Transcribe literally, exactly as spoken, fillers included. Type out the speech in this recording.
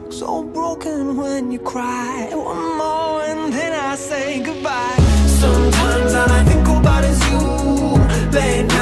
So broken when you cry. One more and then I say goodbye. Sometimes all I think about is you. Late